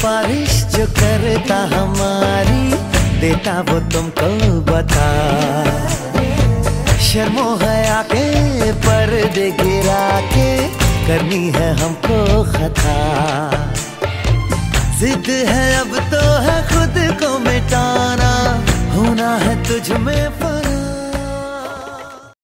सिफारिश जो करता हमारी, देता वो तुमको बता। शर्मो हया के पर्दे गिरा के करनी है हमको खता। जिद है अब तो है खुद को मिटाना, होना है तुझ में